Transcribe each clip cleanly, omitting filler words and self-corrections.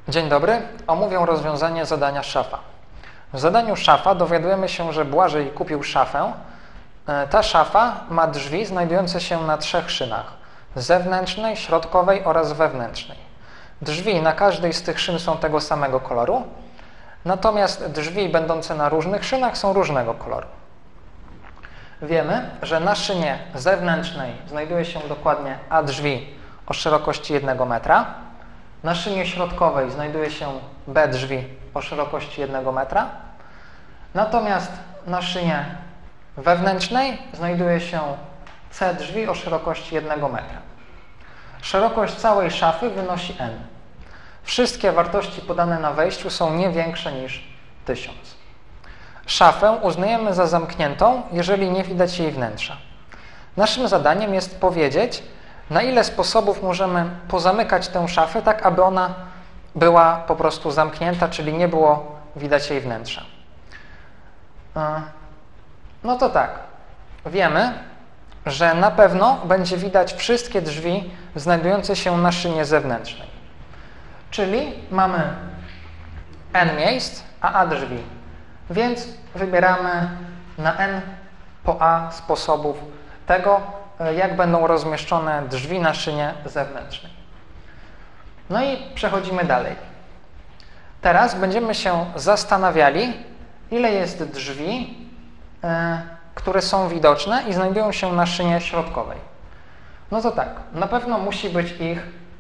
Dzień dobry. Omówię rozwiązanie zadania szafa. W zadaniu szafa dowiadujemy się, że Błażej kupił szafę. Ta szafa ma drzwi znajdujące się na 3 szynach: zewnętrznej, środkowej oraz wewnętrznej. Drzwi na każdej z tych szyn są tego samego koloru, natomiast drzwi będące na różnych szynach są różnego koloru. Wiemy, że na szynie zewnętrznej znajduje się dokładnie A drzwi o szerokości 1 metra, na szynie środkowej znajduje się B drzwi o szerokości 1 metra, natomiast na szynie wewnętrznej znajduje się C drzwi o szerokości 1 metra. Szerokość całej szafy wynosi n. Wszystkie wartości podane na wejściu są nie większe niż 1000. Szafę uznajemy za zamkniętą, jeżeli nie widać jej wnętrza. Naszym zadaniem jest powiedzieć, na ile sposobów możemy pozamykać tę szafę, tak aby ona była po prostu zamknięta, czyli nie było widać jej wnętrza. No to tak, wiemy, że na pewno będzie widać wszystkie drzwi znajdujące się na szynie zewnętrznej. Czyli mamy n miejsc, a a drzwi. Więc wybieramy na n po a sposobów tego, jak będą rozmieszczone drzwi na szynie zewnętrznej. No i przechodzimy dalej. Teraz będziemy się zastanawiali, ile jest drzwi, które są widoczne i znajdują się na szynie środkowej. No to tak, na pewno musi być ich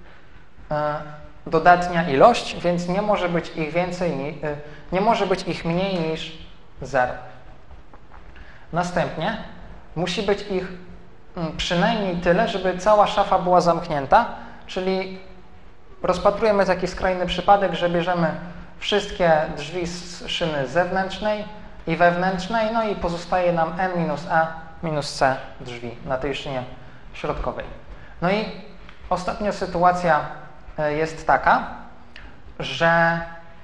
dodatnia ilość, więc nie może być ich więcej, nie może być ich mniej niż 0. Następnie musi być ich przynajmniej tyle, żeby cała szafa była zamknięta, czyli rozpatrujemy taki skrajny przypadek, że bierzemy wszystkie drzwi z szyny zewnętrznej i wewnętrznej, no i pozostaje nam n minus a minus c drzwi na tej szynie środkowej. No i ostatnia sytuacja jest taka, że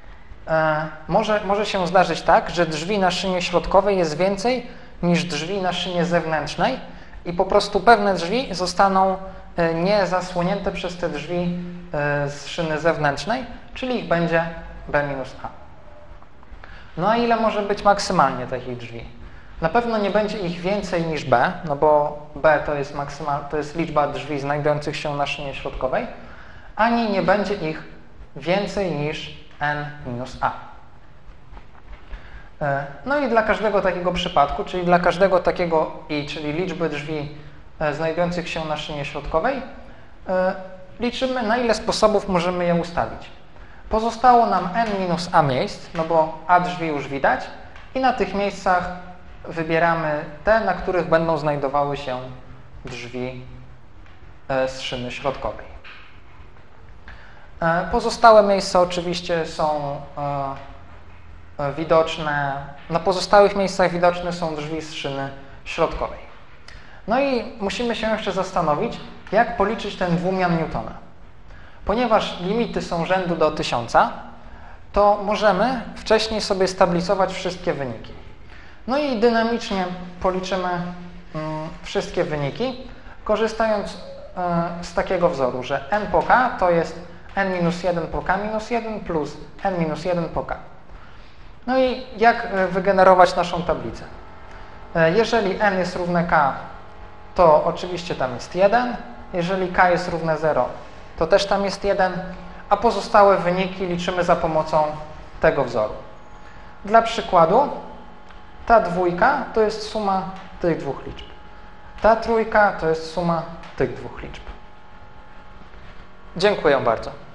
może się zdarzyć tak, że drzwi na szynie środkowej jest więcej niż drzwi na szynie zewnętrznej i po prostu pewne drzwi zostaną nie zasłonięte przez te drzwi z szyny zewnętrznej, czyli ich będzie b minus a. No a ile może być maksymalnie takich drzwi? Na pewno nie będzie ich więcej niż b, no bo b to jest liczba drzwi znajdujących się na szynie środkowej, ani nie będzie ich więcej niż n minus a. No i dla każdego takiego przypadku, czyli dla każdego takiego i, czyli liczby drzwi znajdujących się na szynie środkowej, liczymy, na ile sposobów możemy je ustawić. Pozostało nam n minus a miejsc, no bo a drzwi już widać i na tych miejscach wybieramy te, na których będą znajdowały się drzwi z szyny środkowej. Pozostałe miejsca oczywiście są widoczne, na pozostałych miejscach widoczne są drzwi z szyny środkowej. No i musimy się jeszcze zastanowić, jak policzyć ten dwumian Newtona. Ponieważ limity są rzędu do 1000, to możemy wcześniej sobie stabilizować wszystkie wyniki. No i dynamicznie policzymy wszystkie wyniki, korzystając z takiego wzoru, że n po k to jest n-1 po k-1 plus n-1 po k. No i jak wygenerować naszą tablicę? Jeżeli n jest równe k, to oczywiście tam jest 1. Jeżeli k jest równe 0, to też tam jest 1, a pozostałe wyniki liczymy za pomocą tego wzoru. Dla przykładu, ta dwójka to jest suma tych dwóch liczb. Ta trójka to jest suma tych dwóch liczb. Dziękuję bardzo.